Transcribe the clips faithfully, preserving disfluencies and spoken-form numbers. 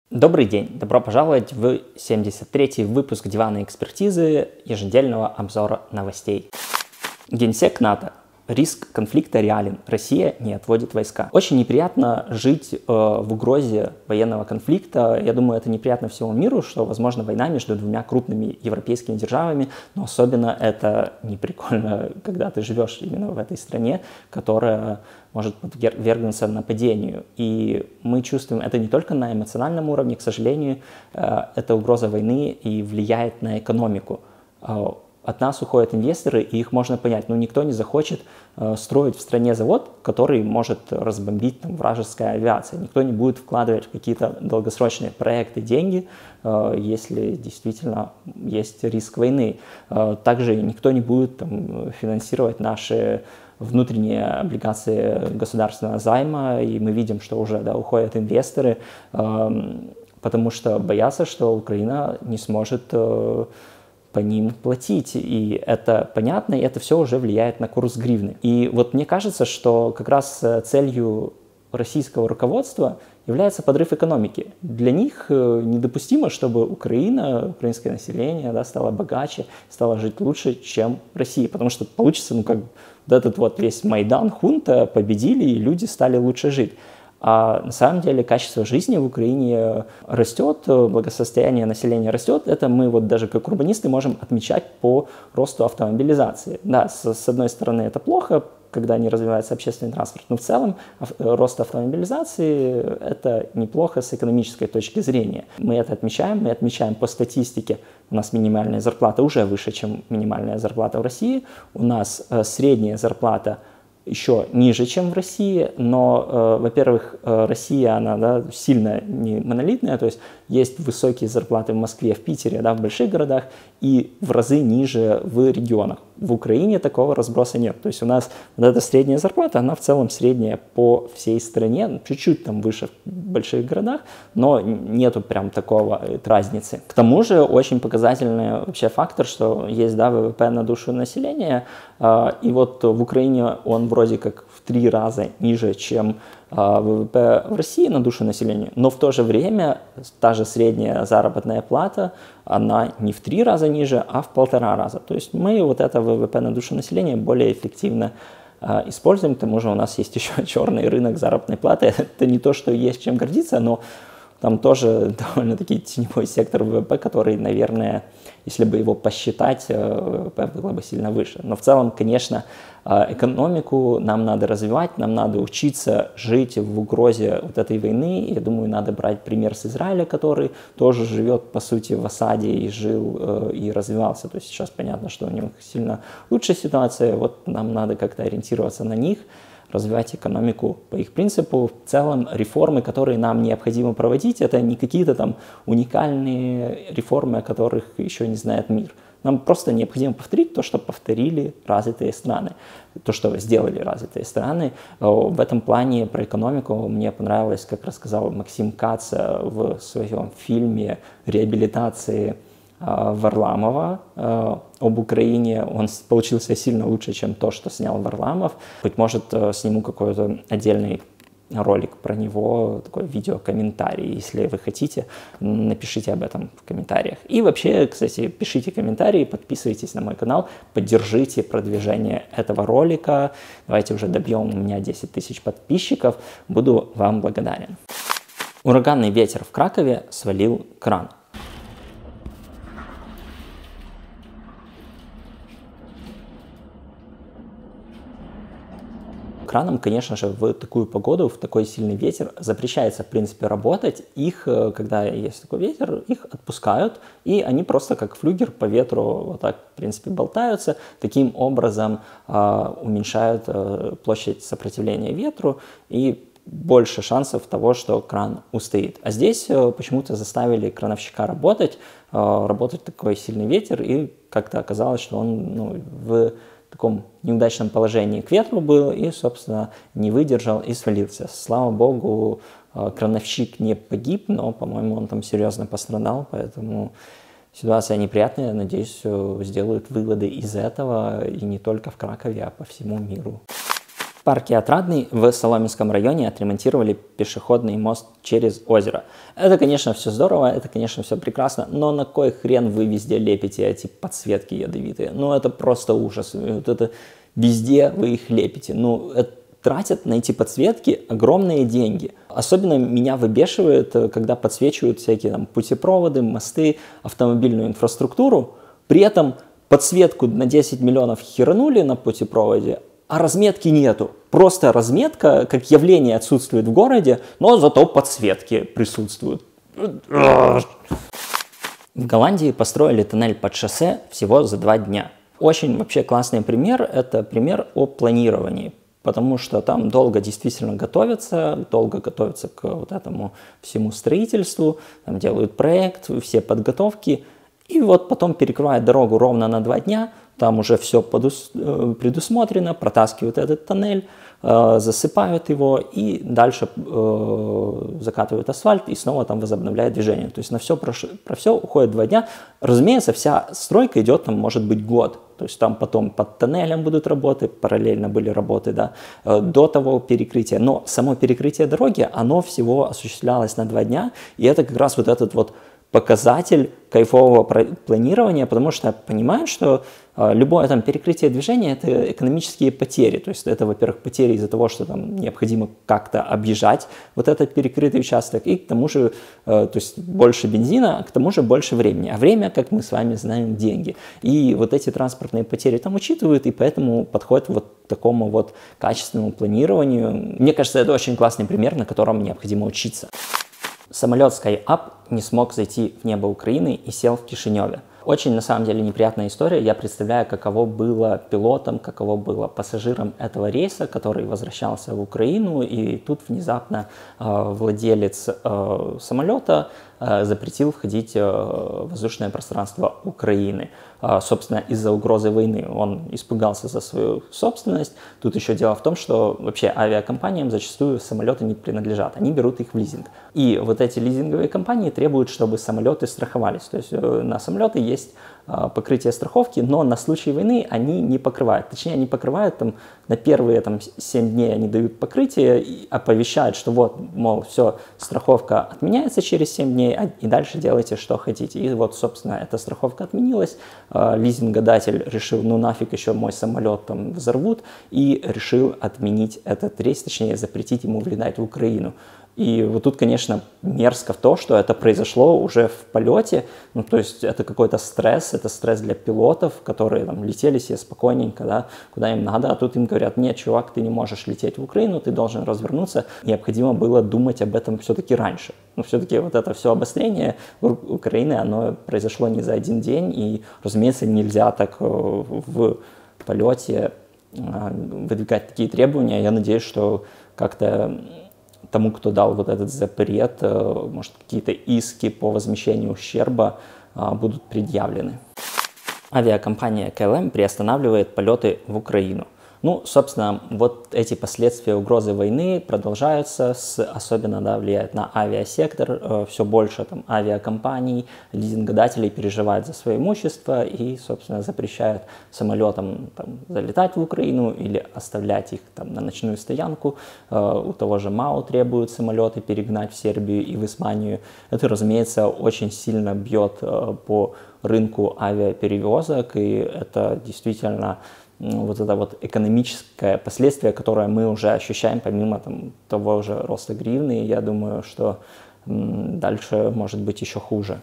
Добрый день! Добро пожаловать в семьдесят третий выпуск диванной экспертизы еженедельного обзора новостей. Генсек НАТО. Риск конфликта реален. Россия не отводит войска. Очень неприятно жить э, в угрозе военного конфликта. Я думаю, это неприятно всему миру, что, возможно, война между двумя крупными европейскими державами, но особенно это неприкольно, когда ты живешь именно в этой стране, которая может подвергнуться нападению. И мы чувствуем это не только на эмоциональном уровне, к сожалению, э, это угроза войны и влияет на экономику. От нас уходят инвесторы, и их можно понять. Но никто не захочет э, строить в стране завод, который может разбомбить там, вражеская авиация. Никто не будет вкладывать в какие-то долгосрочные проекты деньги, э, если действительно есть риск войны. Э, также никто не будет там, финансировать наши внутренние облигации государственного займа, и мы видим, что уже да, уходят инвесторы, э, потому что боятся, что Украина не сможет э, по ним платить, и это понятно, и это все уже влияет на курс гривны. И вот мне кажется, что как раз целью российского руководства является подрыв экономики. Для них недопустимо, чтобы Украина, украинское население да, стало богаче, стало жить лучше, чем Россия, потому что получится, ну как вот этот вот весь Майдан, хунта победили, и люди стали лучше жить. А на самом деле качество жизни в Украине растет, благосостояние населения растет. Это мы вот даже как урбанисты можем отмечать по росту автомобилизации. Да, с, с одной стороны это плохо, когда не развивается общественный транспорт, но в целом рост автомобилизации – это неплохо с экономической точки зрения. Мы это отмечаем, мы отмечаем по статистике. У нас минимальная зарплата уже выше, чем минимальная зарплата в России. У нас э, средняя зарплата еще ниже, чем в России, но, э, во-первых, э, Россия, она да, сильно не монолитная, то есть есть высокие зарплаты в Москве, в Питере, да, в больших городах, и в разы ниже в регионах. В Украине такого разброса нет. То есть у нас вот эта средняя зарплата, она в целом средняя по всей стране, чуть-чуть там выше в больших городах, но нету прям такого разницы. К тому же очень показательный вообще фактор, что есть да, ВВП на душу населения, э, и вот в Украине он вроде как в три раза ниже, чем ВВП в России на душу населения, но в то же время та же средняя заработная плата, она не в три раза ниже, а в полтора раза. То есть мы вот это ВВП на душу населения более эффективно э, используем. К тому же у нас есть еще черный рынок заработной платы. Это не то, что есть чем гордиться, но там тоже довольно-таки теневой сектор ВВП, который, наверное, если бы его посчитать, ВВП было бы сильно выше. Но в целом, конечно, экономику нам надо развивать, нам надо учиться жить в угрозе вот этой войны. Я думаю, надо брать пример с Израиля, который тоже живет, по сути, в осаде и жил и развивался. То есть сейчас понятно, что у них сильно лучшая ситуация. Вот нам надо как-то ориентироваться на них, развивать экономику по их принципу. В целом реформы, которые нам необходимо проводить, это не какие-то там уникальные реформы, о которых еще не знает мир. Нам просто необходимо повторить то, что повторили развитые страны, то, что сделали развитые страны. В этом плане про экономику мне понравилось, как рассказал Максим Кац в своем фильме «Реабилитации Варламова э, об Украине. Он получился сильно лучше, чем то, что снял Варламов. Быть может, э, сниму какой-то отдельный ролик про него, такой видеокомментарий. Если вы хотите, напишите об этом в комментариях. И вообще, кстати, пишите комментарии, подписывайтесь на мой канал, поддержите продвижение этого ролика. Давайте уже добьем у меня десять тысяч подписчиков. Буду вам благодарен. Ураганный ветер в Кракове свалил кран. Кранам, конечно же, в такую погоду, в такой сильный ветер запрещается, в принципе, работать. Их, когда есть такой ветер, их отпускают, и они просто как флюгер по ветру вот так, в принципе, болтаются. Таким образом э, уменьшают э, площадь сопротивления ветру и больше шансов того, что кран устоит. А здесь э, почему-то заставили крановщика работать, э, работать такой сильный ветер, и как-то оказалось, что он ну, в в таком неудачном положении к ветру был и, собственно, не выдержал и свалился. Слава богу, крановщик не погиб, но, по-моему, он там серьезно пострадал, поэтому ситуация неприятная. Надеюсь, сделают выводы из этого и не только в Кракове, а по всему миру. В парке Отрадный в Соломенском районе отремонтировали пешеходный мост через озеро. Это, конечно, все здорово, это, конечно, все прекрасно, но на кой хрен вы везде лепите эти подсветки ядовитые? Ну, это просто ужас. Вот это везде вы их лепите. Ну, это тратят на эти подсветки огромные деньги. Особенно меня выбешивает, когда подсвечивают всякие там путепроводы, мосты, автомобильную инфраструктуру. При этом подсветку на десять миллионов херанули на путепроводе, а разметки нету. Просто разметка как явление отсутствует в городе, но зато подсветки присутствуют. В Голландии построили тоннель под шоссе всего за два дня. Очень вообще классный пример, это пример о планировании, потому что там долго действительно готовятся, долго готовятся к вот этому всему строительству, там делают проект, все подготовки, и вот потом перекрывают дорогу ровно на два дня, там уже все предусмотрено, протаскивают этот тоннель, засыпают его и дальше закатывают асфальт и снова там возобновляют движение. То есть на все, про, про все уходит два дня. Разумеется, вся стройка идет там может быть год. То есть там потом под тоннелем будут работы, параллельно были работы, да, до того перекрытия. Но само перекрытие дороги, оно всего осуществлялось на два дня, и это как раз вот этот вот показатель кайфового планирования, потому что понимают, что э, любое там перекрытие движения – это экономические потери. То есть это, во-первых, потери из-за того, что там необходимо как-то объезжать вот этот перекрытый участок, и к тому же, э, то есть больше бензина, а к тому же больше времени. А время, как мы с вами знаем, деньги. И вот эти транспортные потери там учитывают, и поэтому подходят вот к такому вот качественному планированию. Мне кажется, это очень классный пример, на котором необходимо учиться. Самолет SkyUp не смог зайти в небо Украины и сел в Кишиневе. Очень, на самом деле, неприятная история. Я представляю, каково было пилотом, каково было пассажиром этого рейса, который возвращался в Украину, и тут внезапно э, владелец э, самолета э, запретил входить э, в воздушное пространство Украины. Э, собственно, из-за угрозы войны он испугался за свою собственность. Тут еще дело в том, что вообще авиакомпаниям зачастую самолеты не принадлежат, они берут их в лизинг. И вот эти лизинговые компании требуют, чтобы самолеты страховались. То есть э, на самолеты есть покрытие страховки, но на случай войны они не покрывают. Точнее, они покрывают там на первые там, семь дней они дают покрытие и оповещают, что вот, мол, все, страховка отменяется через семь дней, и дальше делайте, что хотите. И вот, собственно, эта страховка отменилась, лизингодатель решил, ну нафиг еще мой самолет там взорвут, и решил отменить этот рейс, точнее, запретить ему влетать в Украину. И вот тут, конечно, мерзко в то, что это произошло уже в полете, ну, то есть это какой-то стресс, это стресс для пилотов, которые там летели себе спокойненько, да, куда им надо, а тут им говорят, нет, чувак, ты не можешь лететь в Украину, ты должен развернуться. Необходимо было думать об этом все-таки раньше. Но все-таки вот это все обострение Украины, оно произошло не за один день, и, разумеется, нельзя так в полете выдвигать такие требования. Я надеюсь, что как-то тому, кто дал вот этот запрет, может, какие-то иски по возмещению ущерба будут предъявлены. Авиакомпания ка эл эм приостанавливает полеты в Украину. Ну, собственно, вот эти последствия угрозы войны продолжаются, с, особенно да, влияют на авиасектор, э, все больше там авиакомпаний, лизингодателей переживают за свое имущество и, собственно, запрещают самолетам там, залетать в Украину или оставлять их там на ночную стоянку. Э, у того же МАУ требуют самолеты перегнать в Сербию и в Испанию. Это, разумеется, очень сильно бьет э, по рынку авиаперевозок, и это действительно вот это вот экономическое последствие, которое мы уже ощущаем помимо там, того же роста гривны, я думаю, что м, дальше может быть еще хуже.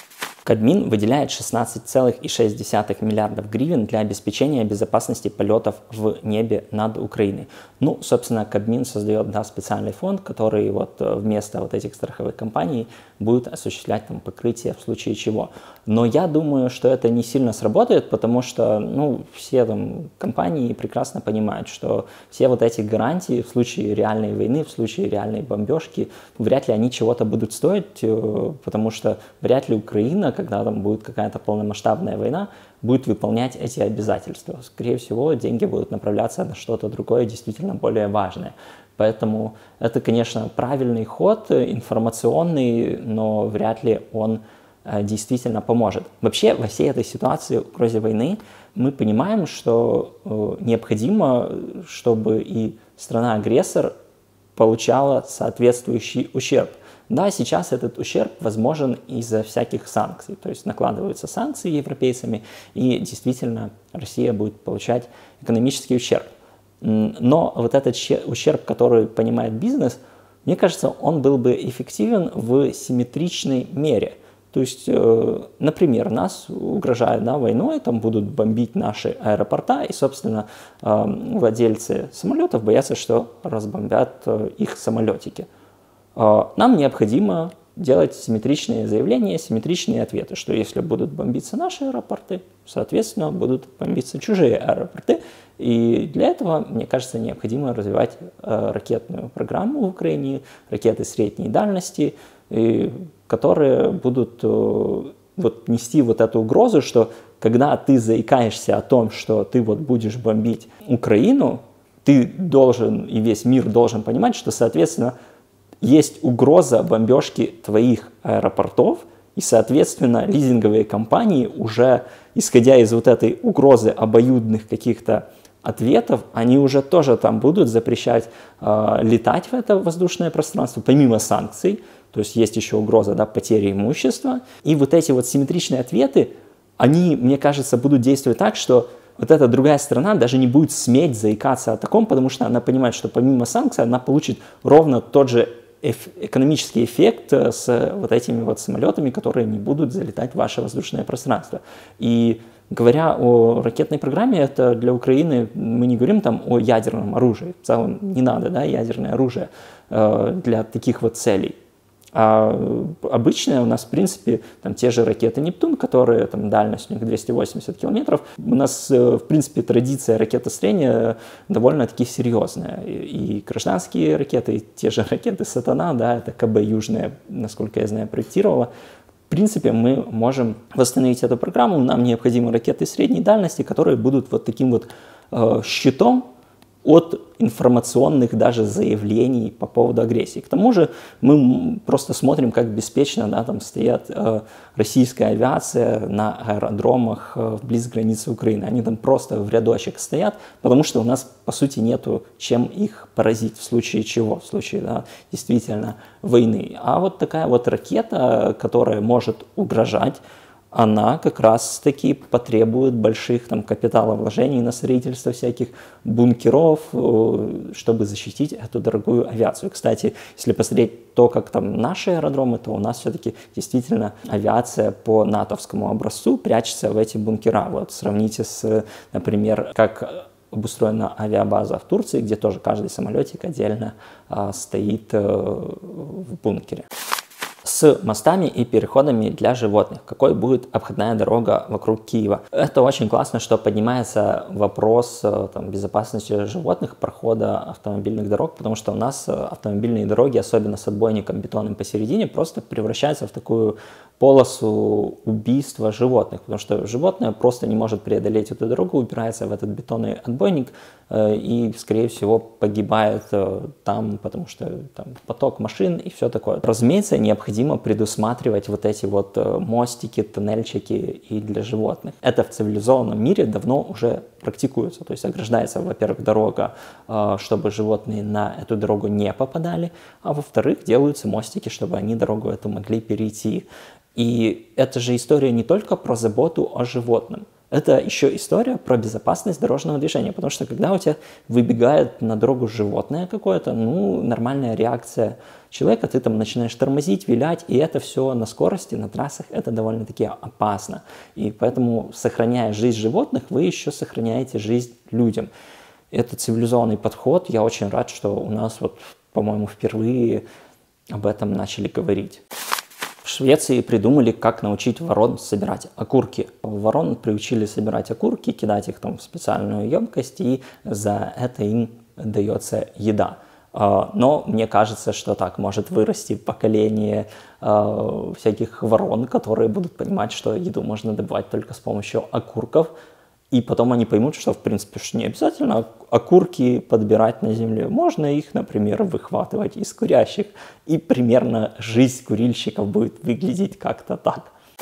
Кабмин выделяет шестнадцать целых шесть десятых миллиардов гривен для обеспечения безопасности полетов в небе над Украиной. Ну, собственно, Кабмин создает да, специальный фонд, который вот вместо вот этих страховых компаний будет осуществлять там покрытие в случае чего. Но я думаю, что это не сильно сработает, потому что ну, все там компании прекрасно понимают, что все вот эти гарантии в случае реальной войны, в случае реальной бомбежки, вряд ли они чего-то будут стоить, потому что вряд ли Украина, когда там будет какая-то полномасштабная война, будет выполнять эти обязательства. Скорее всего, деньги будут направляться на что-то другое, действительно более важное. Поэтому это, конечно, правильный ход, информационный, но вряд ли он действительно поможет. Вообще, во всей этой ситуации угрозе войны мы понимаем, что необходимо, чтобы и страна-агрессор получала соответствующий ущерб. Да, сейчас этот ущерб возможен из-за всяких санкций, то есть накладываются санкции европейцами, и действительно Россия будет получать экономический ущерб. Но вот этот ущерб, который понимает бизнес, мне кажется, он был бы эффективен в симметричной мере. То есть, например, нас угрожают, да, войной, там будут бомбить наши аэропорта, и, собственно, владельцы самолетов боятся, что разбомбят их самолетики. Нам необходимо делать симметричные заявления, симметричные ответы, что если будут бомбиться наши аэропорты, соответственно, будут бомбиться чужие аэропорты. И для этого, мне кажется, необходимо развивать э, ракетную программу в Украине, ракеты средней дальности, и, которые будут э, вот, нести вот эту угрозу, что когда ты заикаешься о том, что ты вот будешь бомбить Украину, ты должен, и весь мир должен понимать, что, соответственно, есть угроза бомбежки твоих аэропортов, и, соответственно, лизинговые компании уже, исходя из вот этой угрозы обоюдных каких-то ответов, они уже тоже там будут запрещать э, летать в это воздушное пространство, помимо санкций, то есть есть еще угроза, да, потери имущества. И вот эти вот симметричные ответы, они, мне кажется, будут действовать так, что вот эта другая сторона даже не будет сметь заикаться о таком, потому что она понимает, что помимо санкций она получит ровно тот же экономический эффект с вот этими вот самолетами, которые не будут залетать в ваше воздушное пространство. И говоря о ракетной программе, это для Украины, мы не говорим там о ядерном оружии, в целом не надо, да, ядерное оружие э, для таких вот целей. А обычные у нас, в принципе, там те же ракеты «Нептун», которые там дальность у них двести восемьдесят километров. У нас, в принципе, традиция ракетостроения довольно-таки серьезная. И, и гражданские ракеты, и те же ракеты «Сатана», да, это КБ «Южная», насколько я знаю, проектировала. В принципе, мы можем восстановить эту программу. Нам необходимы ракеты средней дальности, которые будут вот таким вот э, щитом от информационных даже заявлений по поводу агрессии. К тому же мы просто смотрим, как беспечно, да, там стоят э, российская авиация на аэродромах э, вблизи границы Украины. Они там просто в рядочек стоят, потому что у нас, по сути, нету чем их поразить в случае чего, в случае, да, действительно войны. А вот такая вот ракета, которая может угрожать, она как раз-таки потребует больших там капиталовложений на строительство всяких бункеров, чтобы защитить эту дорогую авиацию. Кстати, если посмотреть то, как там наши аэродромы, то у нас все-таки действительно авиация по натовскому образцу прячется в эти бункера. Вот сравните с, например, как обустроена авиабаза в Турции, где тоже каждый самолетик отдельно а, стоит а, в бункере. С мостами и переходами для животных. Какой будет обходная дорога вокруг Киева? Это очень классно, что поднимается вопрос там, безопасности животных, прохода автомобильных дорог, потому что у нас автомобильные дороги, особенно с отбойником бетонным посередине, просто превращаются в такую полосу убийства животных, потому что животное просто не может преодолеть эту дорогу, упирается в этот бетонный отбойник э, и, скорее всего, погибает э, там, потому что там поток машин и все такое. Разумеется, необходимо предусматривать вот эти вот э, мостики, тоннельчики и для животных. Это в цивилизованном мире давно уже практикуется, то есть ограждается, во-первых, дорога, э, чтобы животные на эту дорогу не попадали, а во-вторых, делаются мостики, чтобы они дорогу эту могли перейти. И это же история не только про заботу о животном, это еще история про безопасность дорожного движения, потому что когда у тебя выбегает на дорогу животное какое-то, ну, нормальная реакция человека, ты там начинаешь тормозить, вилять, и это все на скорости, на трассах, это довольно-таки опасно. И поэтому, сохраняя жизнь животных, вы еще сохраняете жизнь людям. Это цивилизованный подход, я очень рад, что у нас вот, по-моему, впервые об этом начали говорить. В Швеции придумали, как научить ворон собирать окурки. Ворон приучили собирать окурки, кидать их там в специальную емкость, и за это им дается еда. Но мне кажется, что так может вырасти поколение всяких ворон, которые будут понимать, что еду можно добывать только с помощью окурков. И потом они поймут, что, в принципе, не обязательно окурки подбирать на земле. Можно их, например, выхватывать из курящих. И примерно жизнь курильщиков будет выглядеть как-то так.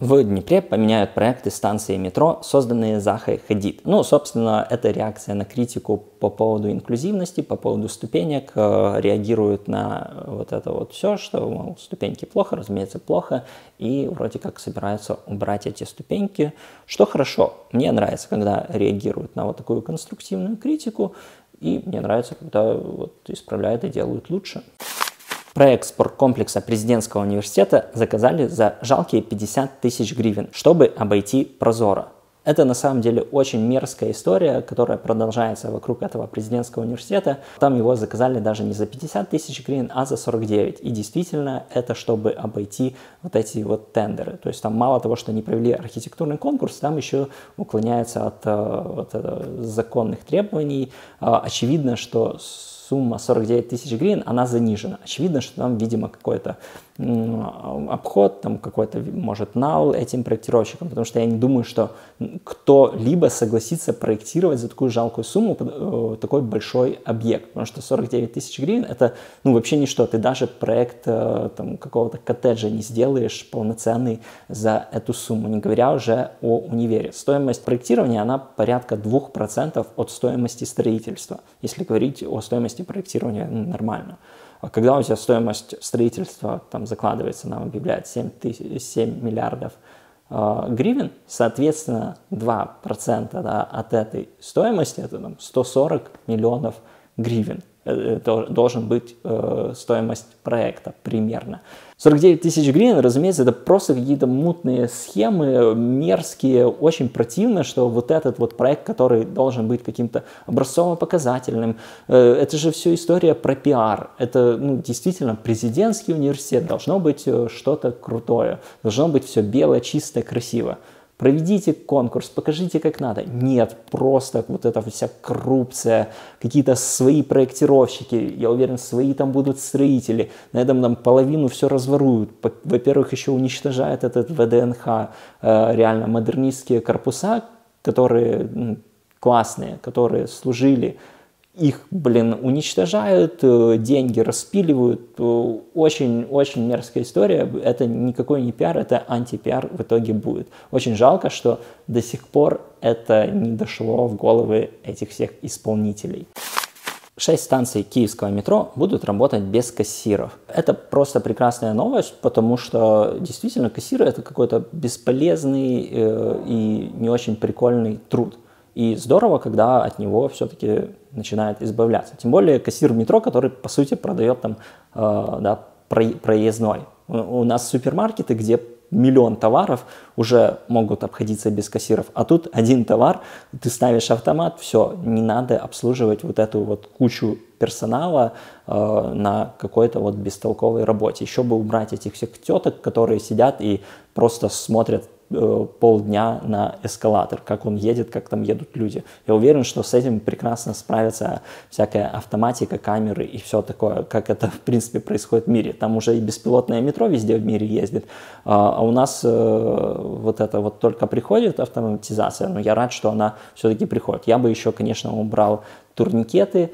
В Днепре поменяют проекты станции метро, созданные Захой Хадид. Ну, собственно, это реакция на критику по поводу инклюзивности, по поводу ступенек, э, реагируют на вот это вот все, что, мол, ступеньки плохо, разумеется, плохо, и вроде как собираются убрать эти ступеньки, что хорошо. Мне нравится, когда реагируют на вот такую конструктивную критику, и мне нравится, когда вот исправляют и делают лучше. Проект спорткомплекса президентского университета заказали за жалкие пятьдесят тысяч гривен, чтобы обойти Прозоро. Это на самом деле очень мерзкая история, которая продолжается вокруг этого президентского университета. Там его заказали даже не за пятьдесят тысяч гривен, а за сорок девять. И действительно, это чтобы обойти вот эти вот тендеры. То есть там мало того, что не провели архитектурный конкурс, там еще уклоняется от вот, законных требований. Очевидно, что сумма сорок девять тысяч гривен, она занижена. Очевидно, что там, видимо, какой-то обход, там какой-то, может, нал этим проектировщикам, потому что я не думаю, что кто-либо согласится проектировать за такую жалкую сумму такой большой объект, потому что сорок девять тысяч гривен это, ну, вообще ничто, ты даже проект там какого-то коттеджа не сделаешь полноценный за эту сумму, не говоря уже о универе. Стоимость проектирования, она порядка двух процентов от стоимости строительства, если говорить о стоимости проектирования нормально. А когда у тебя стоимость строительства там закладывается, нам объявляют семь миллиардов э, гривен, соответственно, два процента да, от этой стоимости, это там, сто сорок миллионов гривен. Это должен быть э, стоимость проекта примерно. сорок девять тысяч гривен, разумеется, это просто какие-то мутные схемы, мерзкие, очень противно, что вот этот вот проект, который должен быть каким-то образцово-показательным, э, это же все история про пиар. Это, ну, действительно президентский университет, должно быть что-то крутое, должно быть все белое, чистое, красиво. Проведите конкурс, покажите, как надо. Нет, просто вот эта вся коррупция, какие-то свои проектировщики, я уверен, свои там будут строители. На этом там половину все разворуют. Во-первых, еще уничтожают этот ВДНХ, реально модернистские корпуса, которые классные, которые служили. Их, блин, уничтожают, деньги распиливают. Очень-очень мерзкая история. Это никакой не пиар, это антипиар в итоге будет. Очень жалко, что до сих пор это не дошло в головы этих всех исполнителей. Шесть станций киевского метро будут работать без кассиров. Это просто прекрасная новость, потому что действительно кассиры — это какой-то бесполезный э, и не очень прикольный труд. И здорово, когда от него все-таки начинает избавляться. Тем более кассир в метро, который, по сути, продает там э, да, проездной. У нас супермаркеты, где миллион товаров уже могут обходиться без кассиров. А тут один товар, ты ставишь автомат, все, не надо обслуживать вот эту вот кучу персонала э, на какой-то вот бестолковой работе. Еще бы убрать этих всех теток, которые сидят и просто смотрят полдня на эскалатор, как он едет, как там едут люди. Я уверен, что с этим прекрасно справится всякая автоматика, камеры и все такое, как это, в принципе, происходит в мире. Там уже и беспилотное метро везде в мире ездит, а у нас вот это вот только приходит автоматизация, но я рад, что она все-таки приходит. Я бы еще, конечно, убрал турникеты,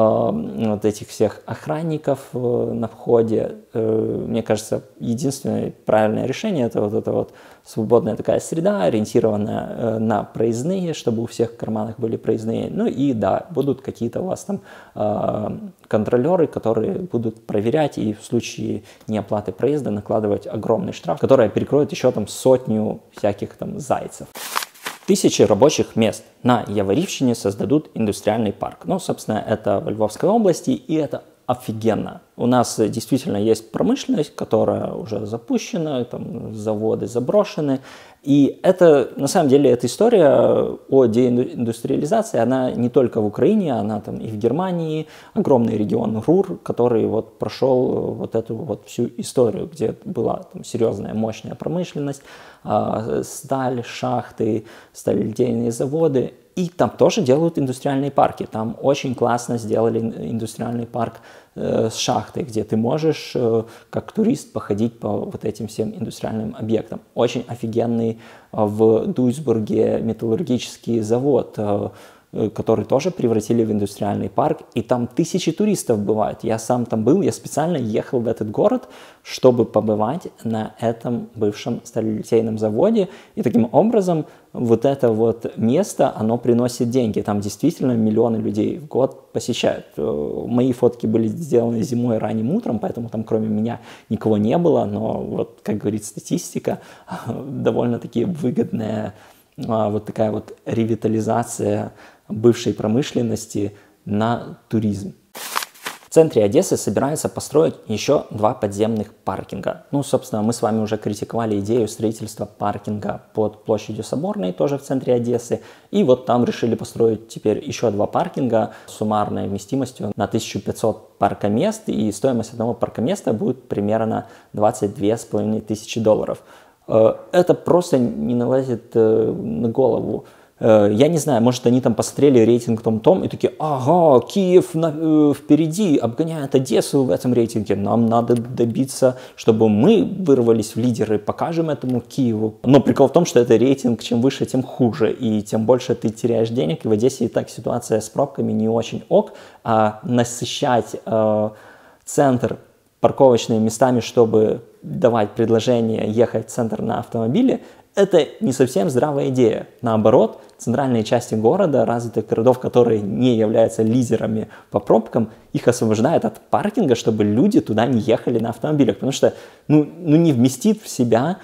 вот этих всех охранников на входе. Мне кажется, единственное правильное решение — это вот эта вот свободная такая среда, ориентированная на проездные, чтобы у всех в карманах были проездные. Ну и да, будут какие-то у вас там контролеры, которые будут проверять и в случае неоплаты проезда накладывать огромный штраф, который перекроет еще там сотню всяких там зайцев. Тысячи рабочих мест на Яворівщине создадут индустриальный парк. Ну, собственно, это в Львовской области, и это офигенно. У нас действительно есть промышленность, которая уже запущена, там заводы заброшены. И это, на самом деле, эта история о деиндустриализации, она не только в Украине, она там и в Германии, огромный регион РУР, который вот прошел вот эту вот всю историю, где была там серьезная, мощная промышленность, сталь, шахты, сталелитейные заводы. И там тоже делают индустриальные парки. Там очень классно сделали индустриальный парк э, с шахтой, где ты можешь э, как турист походить по вот этим всем индустриальным объектам. Очень офигенный э, в Дуйсбурге металлургический завод. Э, который тоже превратили в индустриальный парк, и там тысячи туристов бывают. Я сам там был, я специально ехал в этот город, чтобы побывать на этом бывшем сталелитейном заводе, и таким образом вот это вот место, оно приносит деньги. Там действительно миллионы людей в год посещают. Мои фотки были сделаны зимой ранним утром, поэтому там кроме меня никого не было, но вот, как говорит статистика, довольно-таки выгодная вот такая вот ревитализация бывшей промышленности на туризм. В центре Одессы собираются построить еще два подземных паркинга. Ну, собственно, мы с вами уже критиковали идею строительства паркинга под площадью Соборной, тоже в центре Одессы. И вот там решили построить теперь еще два паркинга с суммарной вместимостью на тысячу пятьсот паркомест. И стоимость одного паркоместа будет примерно двадцать две с половиной тысячи долларов. Это просто не налазит на голову. Я не знаю, может, они там посмотрели рейтинг том-том и такие: ага, Киев на, э, впереди, обгоняет Одессу в этом рейтинге. Нам надо добиться, чтобы мы вырвались в лидеры, покажем этому Киеву. Но прикол в том, что это рейтинг, чем выше, тем хуже. И тем больше ты теряешь денег. И в Одессе и так ситуация с пробками не очень ок. А насыщать э, центр парковочными местами, чтобы давать предложение ехать в центр на автомобиле, это не совсем здравая идея. Наоборот, центральные части города, развитых городов, которые не являются лидерами по пробкам, их освобождают от паркинга, чтобы люди туда не ехали на автомобилях. Потому что ну, ну не вместит в себя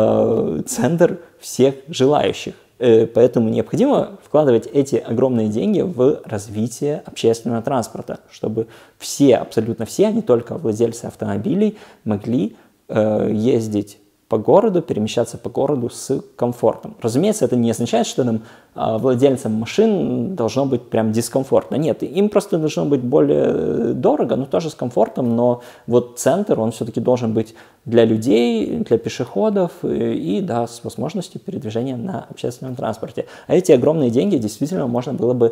э, центр всех желающих. Э, поэтому необходимо вкладывать эти огромные деньги в развитие общественного транспорта, чтобы все, абсолютно все, а не только владельцы автомобилей, могли э, ездить по городу, перемещаться по городу с комфортом. Разумеется, это не означает, что нам, владельцам машин, должно быть прям дискомфортно. Нет, им просто должно быть более дорого, но тоже с комфортом, но вот центр, он все-таки должен быть для людей, для пешеходов и, да, с возможностью передвижения на общественном транспорте. А эти огромные деньги действительно можно было бы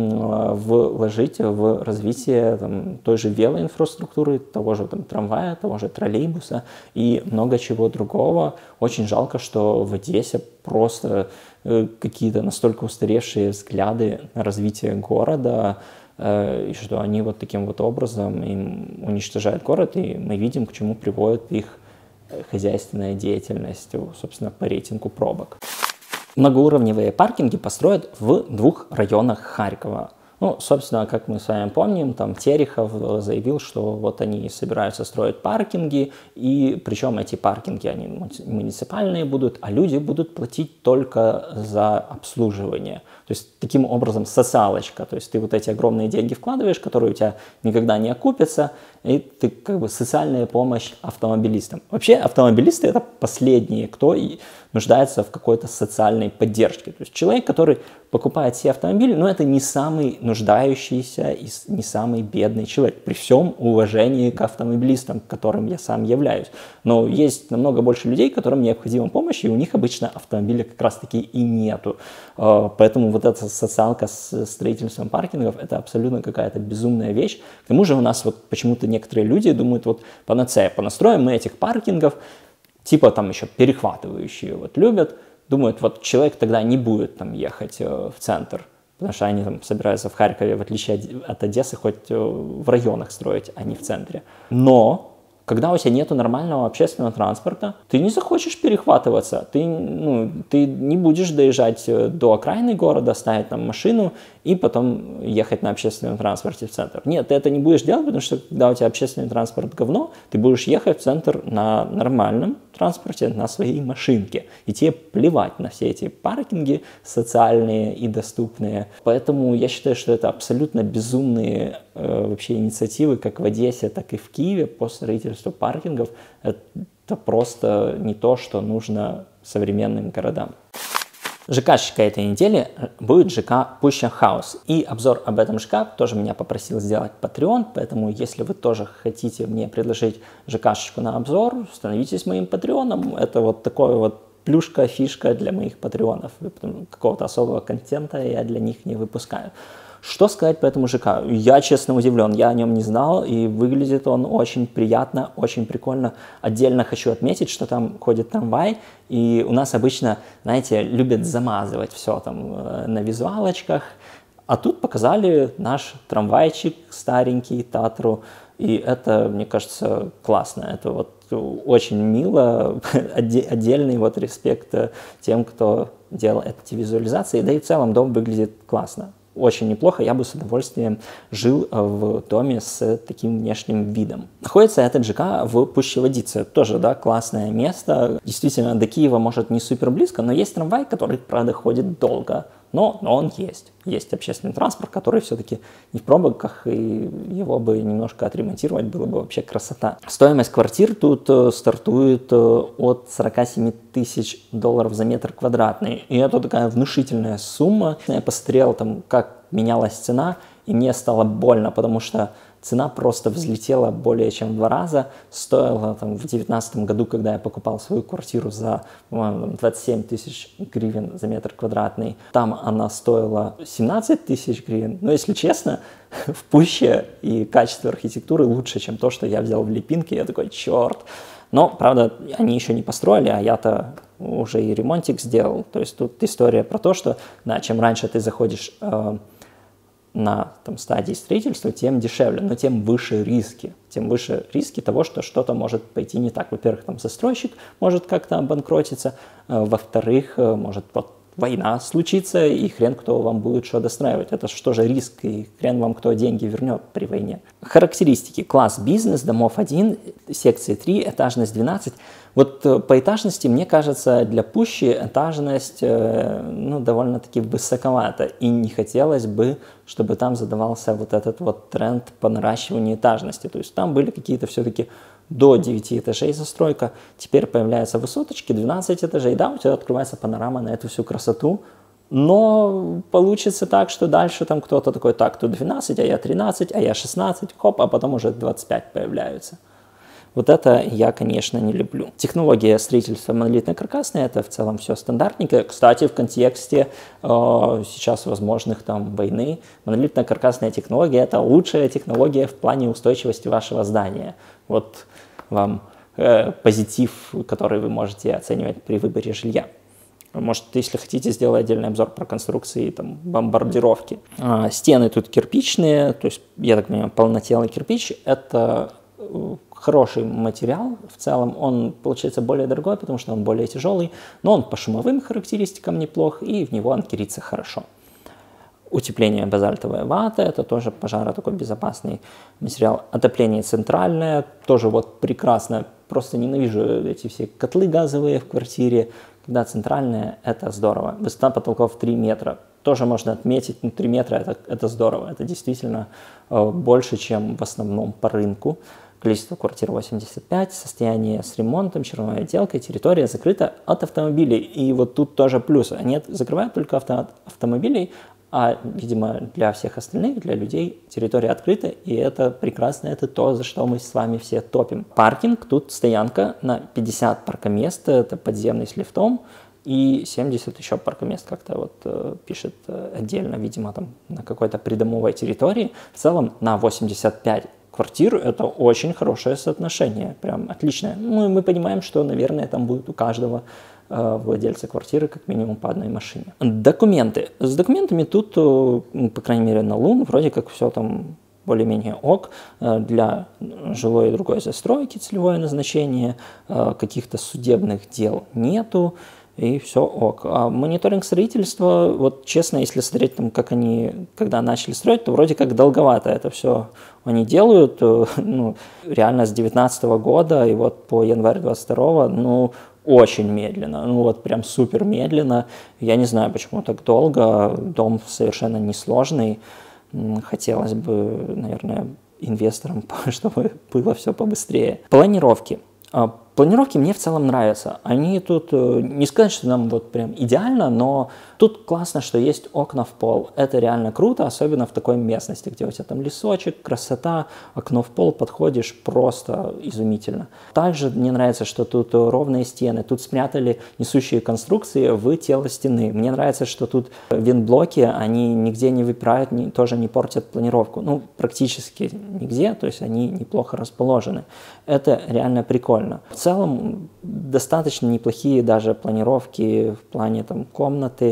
вложить в развитие там, той же велоинфраструктуры, того же там, трамвая, того же троллейбуса и много чего другого. Очень жалко, что в Одессе просто э, какие-то настолько устаревшие взгляды на развитие города, э, и что они вот таким вот образом им уничтожают город, и мы видим, к чему приводит их хозяйственная деятельность, собственно, по рейтингу пробок. Многоуровневые паркинги построят в двух районах Харькова. Ну, собственно, как мы с вами помним, там Терехов заявил, что вот они собираются строить паркинги, и причем эти паркинги, они муниципальные будут, а люди будут платить только за обслуживание. То есть, таким образом, социалочка, то есть ты вот эти огромные деньги вкладываешь, которые у тебя никогда не окупятся, и ты как бы социальная помощь автомобилистам. Вообще, автомобилисты — это последние, кто и нуждается в какой-то социальной поддержке. То есть человек, который покупает себе автомобиль, но это не самый нуждающийся и не самый бедный человек, при всем уважении к автомобилистам, которым я сам являюсь. Но есть намного больше людей, которым необходима помощь, и у них обычно автомобиля как раз-таки и нету. Поэтому вот эта социалка с строительством паркингов — это абсолютно какая-то безумная вещь. К тому же у нас вот почему-то некоторые люди думают, вот панацея, понастроим мы этих паркингов, типа там еще перехватывающие вот любят, думают, вот человек тогда не будет там ехать э, в центр, потому что они там собираются в Харькове, в отличие от Одессы, хоть э, в районах строить, а не в центре. Но когда у тебя нету нормального общественного транспорта, ты не захочешь перехватываться, ты, ну, ты не будешь доезжать до окраины города, ставить там машину и потом ехать на общественном транспорте в центр. Нет, ты это не будешь делать, потому что когда у тебя общественный транспорт говно, ты будешь ехать в центр на нормальном транспорте, на своей машинке. И тебе плевать на все эти паркинги социальные и доступные. Поэтому я считаю, что это абсолютно безумные э, вообще инициативы, как в Одессе, так и в Киеве по строительству паркингов. Это просто не то, что нужно современным городам. ЖКшечка этой недели будет ЖК Пуща Хаус. И обзор об этом ЖК тоже меня попросил сделать Patreon, поэтому если вы тоже хотите мне предложить ЖКшечку на обзор, становитесь моим патреоном. Это вот такой вот плюшка, фишка для моих патреонов. Какого-то особого контента я для них не выпускаю. Что сказать по этому ЖК? Я, честно, удивлен, я о нем не знал, и выглядит он очень приятно, очень прикольно. Отдельно хочу отметить, что там ходит трамвай, и у нас обычно, знаете, любят замазывать все там на визуалочках, А тут показали наш трамвайчик старенький, Татру, и это, мне кажется, классно. Это вот очень мило, отдельный вот респект тем, кто делал эти визуализации. Да и в целом дом выглядит классно. Очень неплохо, я бы с удовольствием жил в доме с таким внешним видом. Находится этот ЖК в Пущеводице, тоже, да, классное место. Действительно, до Киева, может, не супер близко, но есть трамвай, который, правда, ходит долго. Но, но он есть. Есть общественный транспорт, который все-таки не в пробках, и его бы немножко отремонтировать было бы вообще красота. Стоимость квартир тут стартует от сорока семи тысяч долларов за метр квадратный. И это такая внушительная сумма. Я посмотрел, там, как менялась цена, и мне стало больно, потому что цена просто взлетела более чем в два раза. Стоила там, в две тысячи девятнадцатом году, когда я покупал свою квартиру за двадцать семь тысяч гривен за метр квадратный, там она стоила семнадцать тысяч гривен. Но, если честно, в Пуще и качество архитектуры лучше, чем то, что я взял в Липинке. Я такой, черт. Но, правда, они еще не построили, а я-то уже и ремонтик сделал. То есть тут история про то, что да, чем раньше ты заходишь э, на там, стадии строительства, тем дешевле, но тем выше риски. Тем выше риски того, что что-то может пойти не так. Во-первых, там застройщик может как-то обанкротиться, э, во-вторых, э, может вот война случится, и хрен кто вам будет что достраивать. Это что же риск, и хрен вам кто деньги вернет при войне. Характеристики. Класс бизнес, домов один, секции три, этажность двенадцать. Вот по этажности, мне кажется, для Пущи этажность ну, довольно-таки высоковата. И не хотелось бы, чтобы там задавался вот этот вот тренд по наращиванию этажности. То есть там были какие-то все-таки до девяти этажей застройка, теперь появляются высоточки, двенадцать этажей, да, у тебя открывается панорама на эту всю красоту, но получится так, что дальше там кто-то такой, так, тут двенадцать, а я тринадцать, а я шестнадцать, хоп, а потом уже двадцать пять появляются. Вот это я, конечно, не люблю. Технология строительства монолитно-каркасная, это в целом все стандартненько. Кстати, в контексте э, сейчас возможных там войны, монолитно-каркасная технология – это лучшая технология в плане устойчивости вашего здания. Вот вам э, позитив, который вы можете оценивать при выборе жилья. Может, если хотите, сделаю отдельный обзор про конструкции там, бомбардировки. А, стены тут кирпичные, то есть, я так понимаю, полнотелый кирпич – это хороший материал, в целом он получается более дорогой, потому что он более тяжелый, но он по шумовым характеристикам неплох, и в него анкерится хорошо. Утепление базальтовая вата, это тоже пожаро такой безопасный материал. Отопление центральное, тоже вот прекрасно, просто ненавижу эти все котлы газовые в квартире, когда центральное, это здорово. Высота потолков три метра. Тоже можно отметить, ну, три метра это, это здорово, это действительно э, больше, чем в основном по рынку. Количество квартир восемьдесят пять, состояние с ремонтом, черновой отделкой, территория закрыта от автомобилей. И вот тут тоже плюс. Они закрывают только авто, от автомобилей, а, видимо, для всех остальных, для людей территория открыта, и это прекрасно, это то, за что мы с вами все топим. Паркинг, тут стоянка на пятьдесят паркомест, это подземный с лифтом, и семьдесят еще паркомест как-то вот э, пишет э, отдельно, видимо, там на какой-то придомовой территории. В целом на восемьдесят пять квартир это очень хорошее соотношение, прям отличное. Ну и мы понимаем, что, наверное, там будет у каждого э, владельца квартиры как минимум по одной машине. Документы. С документами тут, э, по крайней мере, на Лун, вроде как все там более-менее ок. Э, для жилой и другой застройки целевое назначение, э, каких-то судебных дел нету. И все ок. А мониторинг строительства, вот честно, если смотреть, там, как они, когда начали строить, то вроде как долговато это все они делают. Ну, реально с две тысячи девятнадцатого года и вот по январь двадцать второго, ну, очень медленно. Ну, вот прям супер медленно. Я не знаю, почему так долго. Дом совершенно несложный. Хотелось бы, наверное, инвесторам, чтобы было все побыстрее. Планировки. Планировки мне в целом нравятся. Они тут, не сказать, что нам вот прям идеально, но тут классно, что есть окна в пол. Это реально круто, особенно в такой местности, где у тебя там лесочек, красота, окно в пол, подходишь, просто изумительно. Также мне нравится, что тут ровные стены, тут спрятали несущие конструкции в тело стены. Мне нравится, что тут вентблоки, они нигде не выпирают, не, тоже не портят планировку. Ну, практически нигде, то есть они неплохо расположены. Это реально прикольно. В целом достаточно неплохие даже планировки в плане там комнаты,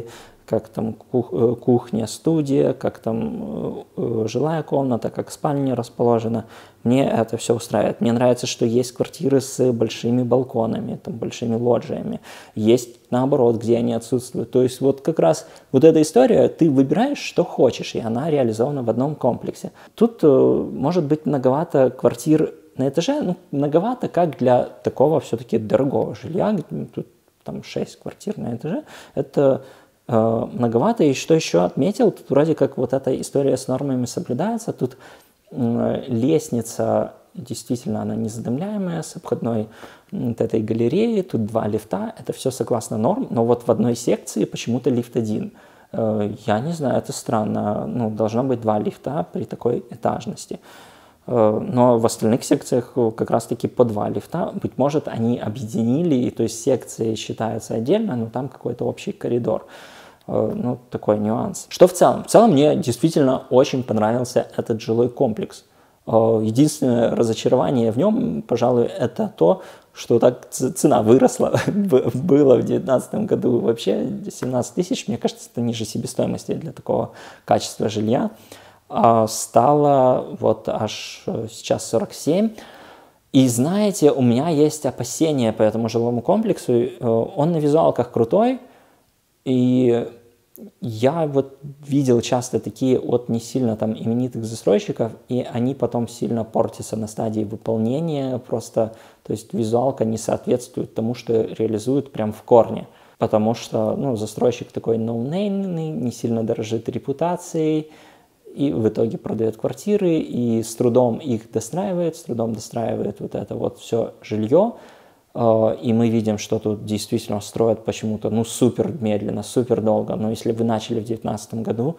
как там кухня, студия, как там жилая комната, как спальня расположена. Мне это все устраивает. Мне нравится, что есть квартиры с большими балконами, там, большими лоджиями. Есть наоборот, где они отсутствуют. То есть вот как раз вот эта история, ты выбираешь, что хочешь, и она реализована в одном комплексе. Тут может быть многовато квартир на этаже, ну, многовато как для такого все-таки дорогого жилья. Тут там шесть квартир на этаже. Это э, многовато. И что еще отметил, тут вроде как вот эта история с нормами соблюдается. Тут э, лестница, действительно, она незадымляемая с обходной вот этой галереи. Тут два лифта. Это все согласно норм. Но вот в одной секции почему-то лифт один. Э, я не знаю, это странно. Ну, должно быть два лифта при такой этажности. Но в остальных секциях как раз-таки по два лифта. Быть может, они объединили, то есть секции считаются отдельно, но там какой-то общий коридор. Ну, такой нюанс. Что в целом? В целом мне действительно очень понравился этот жилой комплекс. Единственное разочарование в нем, пожалуй, это то, что так цена выросла. Было в две тысячи девятнадцатом году вообще семнадцать тысяч. Мне кажется, это ниже себестоимости для такого качества жилья. Стало вот аж сейчас сорок семь. И знаете, у меня есть опасения по этому жилому комплексу. Он на визуалках крутой, и я вот видел часто такие от не сильно там именитых застройщиков, и они потом сильно портятся на стадии выполнения, просто, то есть визуалка не соответствует тому, что реализуют прям в корне. Потому что, ну, застройщик такой ноунеймный, не сильно дорожит репутацией, и в итоге продает квартиры, и с трудом их достраивает, с трудом достраивает вот это вот все жилье. И мы видим, что тут действительно строят почему-то, ну, супер медленно, супер долго. Но если вы начали в две тысячи девятнадцатом году,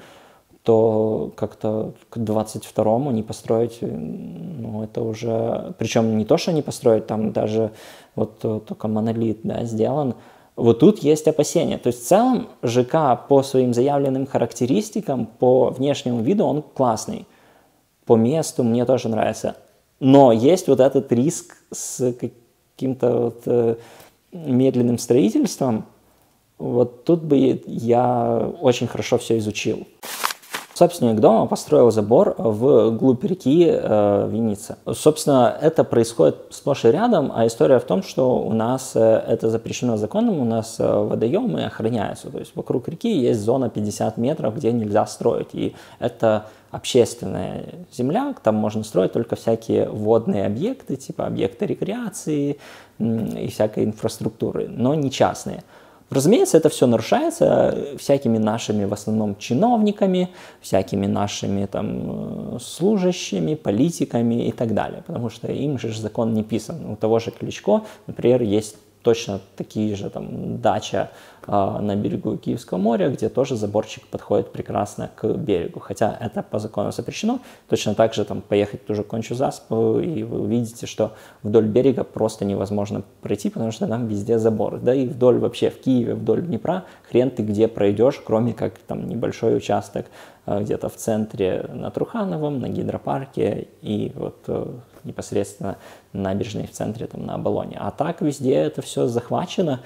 то как-то к двадцать второму не построить, ну, это уже... Причем не то, что не построить, там даже вот только монолит, да, сделан. Вот тут есть опасения. То есть в целом ЖК по своим заявленным характеристикам, по внешнему виду он классный. По месту мне тоже нравится. Но есть вот этот риск с каким-то вот, э, медленным строительством. Вот тут бы я очень хорошо все изучил. Собственник дома построил забор вглубь реки э, Винница. Собственно, это происходит сплошь и рядом, а история в том, что у нас э, это запрещено законом, у нас э, водоемы охраняются. То есть вокруг реки есть зона пятьдесят метров, где нельзя строить. И это общественная земля, там можно строить только всякие водные объекты, типа объекты рекреации и всякой инфраструктуры, но не частные. Разумеется, это все нарушается всякими нашими, в основном, чиновниками, всякими нашими там служащими, политиками и так далее, потому что им же закон не писан. У того же Кличко, например, есть точно такие же там дача э, на берегу Киевского моря, где тоже заборчик подходит прекрасно к берегу, хотя это по закону запрещено. Точно так же там поехать в ту же Кончу-Заспу, и вы увидите, что вдоль берега просто невозможно пройти, потому что там везде заборы. Да и вдоль вообще в Киеве, вдоль Днепра, хрен ты где пройдешь, кроме как там небольшой участок э, где-то в центре на Трухановом, на гидропарке и вот э, непосредственно набережной в центре, там, на Оболоне. А так везде это все захвачено,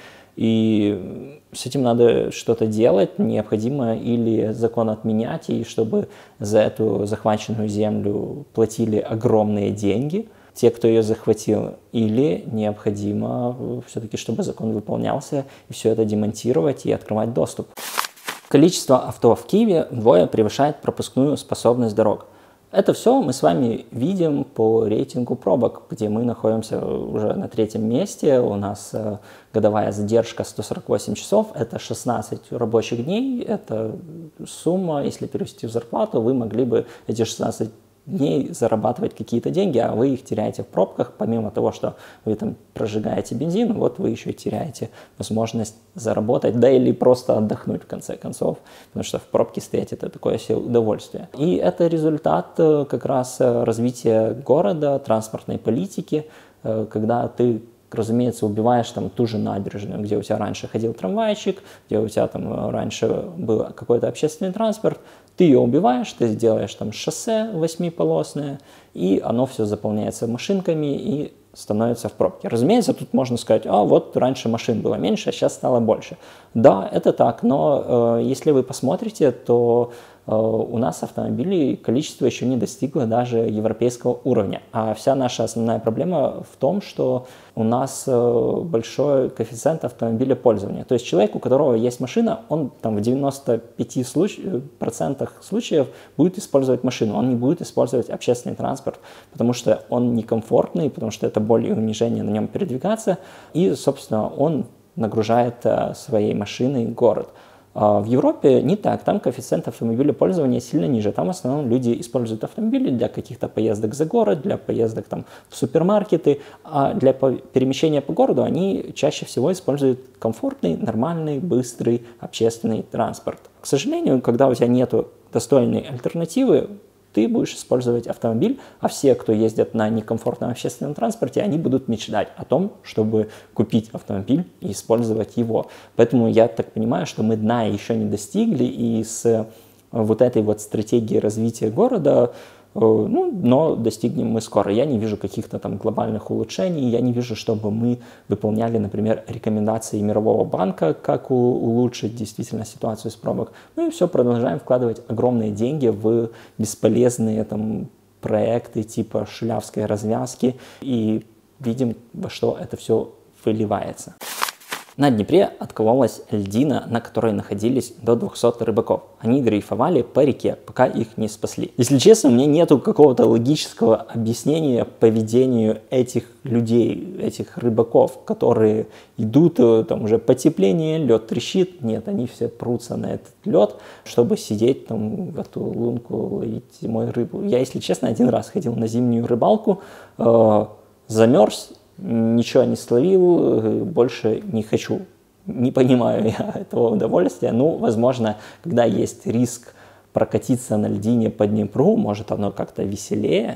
и с этим надо что-то делать. Необходимо или закон отменять, и чтобы за эту захваченную землю платили огромные деньги те, кто ее захватил, или необходимо все-таки, чтобы закон выполнялся, и все это демонтировать и открывать доступ. Количество авто в Киеве вдвое превышает пропускную способность дорог. Это все мы с вами видим по рейтингу пробок, где мы находимся уже на третьем месте. У нас э, годовая задержка сто сорок восемь часов, это шестнадцать рабочих дней. Это сумма, если перевести в зарплату, вы могли бы эти шестнадцать дней зарабатывать какие-то деньги, а вы их теряете в пробках. Помимо того, что вы там прожигаете бензин, вот вы еще и теряете возможность заработать, да или просто отдохнуть в конце концов, потому что в пробке стоять это такое себе удовольствие. И это результат как раз развития города, транспортной политики, когда ты, разумеется, убиваешь там ту же набережную, где у тебя раньше ходил трамвайчик, где у тебя там раньше был какой-то общественный транспорт, ты ее убиваешь, ты сделаешь там шоссе восьмиполосное, и оно все заполняется машинками, и становятся в пробке. Разумеется, тут можно сказать, а вот раньше машин было меньше, а сейчас стало больше. Да, это так, но э, если вы посмотрите, то э, у нас автомобилей количество еще не достигло даже европейского уровня. А вся наша основная проблема в том, что у нас э, большой коэффициент автомобиля пользования. То есть человек, у которого есть машина, он там в девяноста пяти процентах случаев будет использовать машину, он не будет использовать общественный транспорт, потому что он некомфортный, потому что это боль и унижение на нем передвигаться, и, собственно, он нагружает а, своей машиной город. А в Европе не так, там коэффициент автомобилепользования сильно ниже, там в основном люди используют автомобили для каких-то поездок за город, для поездок там, в супермаркеты, а для перемещения по городу они чаще всего используют комфортный, нормальный, быстрый общественный транспорт. К сожалению, когда у тебя нет достойной альтернативы, ты будешь использовать автомобиль, а все, кто ездят на некомфортном общественном транспорте, они будут мечтать о том, чтобы купить автомобиль и использовать его. Поэтому я так понимаю, что мы дна еще не достигли, и с вот этой вот стратегией развития города, ну, но достигнем мы скоро. Я не вижу каких-то там глобальных улучшений, я не вижу, чтобы мы выполняли, например, рекомендации Мирового банка, как улучшить действительно ситуацию с пробок. Ну и все, продолжаем вкладывать огромные деньги в бесполезные там проекты типа шулявской развязки и видим, во что это все выливается. На Днепре откололась льдина, на которой находились до двухсот рыбаков. Они дрейфовали по реке, пока их не спасли. Если честно, у меня нету какого-то логического объяснения поведению этих людей, этих рыбаков, которые идут, там уже потепление, лед трещит. Нет, они все прутся на этот лед, чтобы сидеть там в эту лунку, ловить зимой рыбу. Я, если честно, один раз ходил на зимнюю рыбалку, э, замерз, ничего не словил, больше не хочу. Не понимаю я этого удовольствия. Ну, возможно, когда есть риск прокатиться на льдине по Днепру, может оно как-то веселее.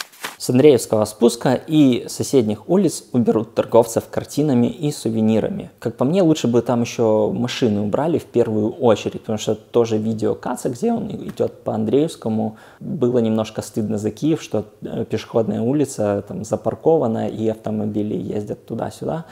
С Андреевского спуска и соседних улиц уберут торговцев картинами и сувенирами. Как по мне, лучше бы там еще машины убрали в первую очередь, потому что тоже видео Каца, где он идет по Андреевскому, было немножко стыдно за Киев, что пешеходная улица там запаркована и автомобили ездят туда-сюда.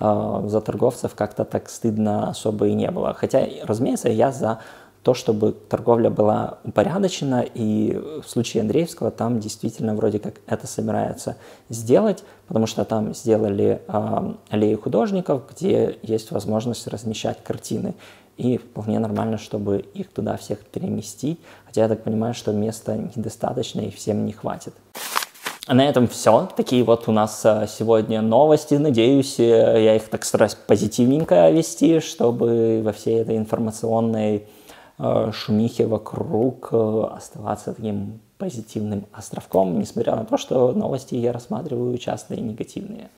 За торговцев как-то так стыдно особо и не было. Хотя, разумеется, я за то, чтобы торговля была упорядочена, и в случае Андреевского там действительно вроде как это собирается сделать, потому что там сделали э, аллею художников, где есть возможность размещать картины, и вполне нормально, чтобы их туда всех переместить, хотя я так понимаю, что места недостаточно и всем не хватит. А на этом все. Такие вот у нас сегодня новости. Надеюсь, я их так стараюсь позитивненько вести, чтобы во всей этой информационной шумихи вокруг оставаться таким позитивным островком, несмотря на то, что новости я рассматриваю часто и негативные.